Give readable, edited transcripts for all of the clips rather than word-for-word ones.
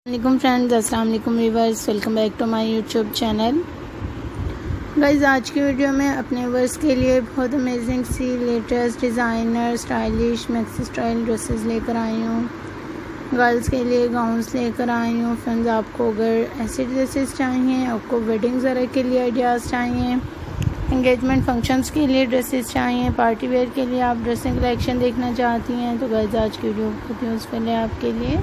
वालेकुम फ्रेंड्स, अस्सलाम वालेकुम viewers, welcome back to my YouTube channel. Guys, आज की वीडियो में अपने व्यूअर्स के लिए बहुत अमेजिंग सी latest designer stylish maxi style dresses लेकर आई हूँ। गर्ल्स के लिए गाउन्स लेकर आई हूँ। फ्रेंड्स, आपको अगर ऐसे ड्रेसेस चाहिए, आपको वेडिंग वगैरह के लिए आइडियाज़ चाहिए, एंगेजमेंट फंक्शंस के लिए ड्रेसेस चाहिए, पार्टी वेयर के लिए आप ड्रेसिंग कलेक्शन देखना चाहती हैं, तो गाइस आज की वीडियो बहुत यूज़फुल है आपके लिए।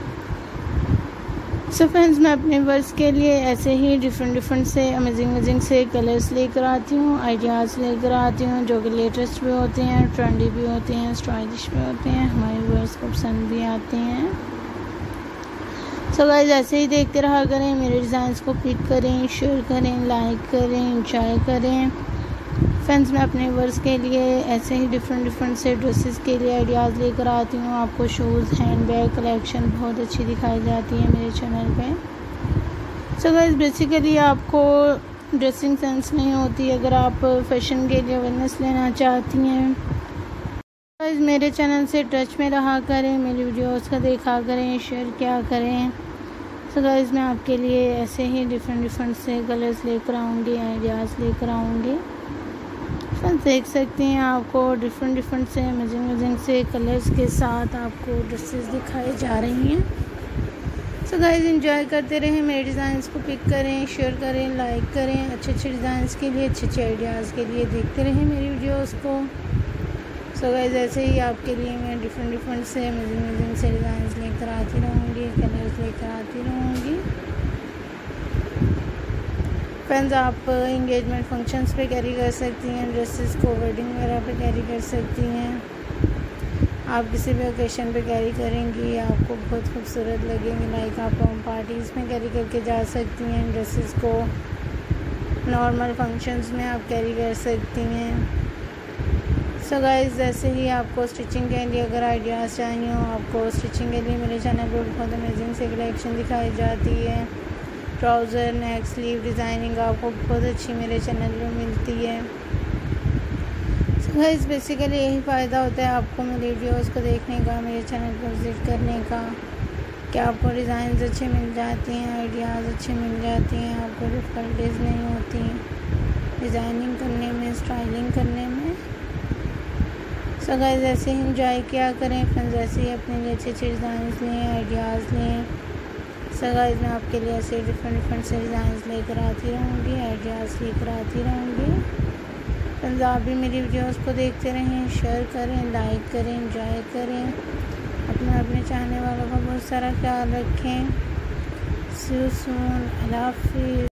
सो फ्रेंड्स, मैं अपने वर्स के लिए ऐसे ही डिफरेंट से अमेजिंग से कलर्स लेकर आती हूँ, आइडियाज़ लेकर आती हूँ जो कि लेटेस्ट भी होते हैं, ट्रेंडी भी होते हैं, स्टाइलिश भी होते हैं, हमारे वर्स को पसंद भी आते हैं। सो गाइस, ऐसे ही देखते रहा करें, मेरे डिज़ाइंस को क्लिक करें, शेयर करें, लाइक करें, एंजॉय करें। फ्रेंड्स, मैं अपने वर्स के लिए ऐसे ही डिफरेंट से ड्रेसेस के लिए आइडियाज़ लेकर आती हूँ। आपको शूज़, हैंडबैग कलेक्शन बहुत अच्छी दिखाई जाती है मेरे चैनल पे। सो गाइस, बेसिकली आपको ड्रेसिंग सेंस नहीं होती अगर आप फैशन के लिए अवेयरनेस लेना चाहती हैं। गाइस, मेरे चैनल से टच में रहा करें, मेरी वीडियोस का देखा करें, शेयर किया करें। सो गाइस, मैं आपके लिए ऐसे ही डिफरेंट से कलर्स लेकर आऊँगी, आइडियाज़ लेकर आऊँगी। फ्रेंड्स, देख सकते हैं आपको डिफरेंट से अमेजिंग से कलर्स के साथ आपको ड्रेसेस दिखाई जा रही हैं। सो गाइस, एंजॉय करते रहें, मेरे डिज़ाइंस को पिक करें, शेयर करें, लाइक करें। अच्छे डिज़ाइंस के लिए, अच्छे आइडियाज़ के लिए देखते रहें मेरी वीडियोस को। सो गाइस, ऐसे ही आपके लिए मैं डिफरेंट से अमेजिंग से डिज़ाइंस लेकर आती रहूँगी, कलर्स लेकर आती रहूँगी। फ्रेंड्स, आप इंगेजमेंट फंक्शंस पे कैरी कर सकती हैं ड्रेसेस को, वेडिंग वगैरह पे कैरी कर सकती हैं। आप किसी भी ओकेशन पे कैरी करेंगी, आपको बहुत खूबसूरत लगेंगी। लाइक आप होम पार्टीज़ में कैरी करके जा सकती हैं ड्रेसेस को, नॉर्मल फंक्शंस में आप कैरी कर सकती हैं। सो गाइस, ऐसे ही आपको स्टिचिंग के लिए अगर आइडियाज़ चाहिए हो, आपको स्टिचिंग के लिए मेरे चैनल पर बहुत अमेजिंग से कलेक्शन दिखाई जाती है। ट्राउज़र, नेक, स्लीव डिज़ाइनिंग आपको बहुत अच्छी मेरे चैनल में मिलती है। सो गाइस, बेसिकली यही फ़ायदा होता है आपको मेरे वीडियोस को देखने का, मेरे चैनल पर विज़िट करने का, कि आपको डिज़ाइंस अच्छे मिल जाते हैं, आइडियाज़ अच्छे मिल जाते हैं, आपको डिफ़िकल्टीज़ नहीं होती डिज़ाइनिंग करने में, स्टाइलिंग करने में। सो गाइस, ऐसे ही इंजॉय किया करें फ्रेंड्स, ऐसे ही अपने लिए अच्छे डिज़ाइंस लें, आइडियाज़ लें। सो गाइस, मैं आपके लिए ऐसे डिफरेंट से डिज़ाइंस लेकर आती रहूँगी, आइडियाज़ लेकर आती रहूँगी। फ्रेंड्स, आप भी मेरी वीडियोस को देखते रहें, शेयर करें, लाइक करें, एंजॉय करें। अपने चाहने वालों का बहुत सारा ख्याल रखें। सी यू सून। अल्लाह हाफ़िज़।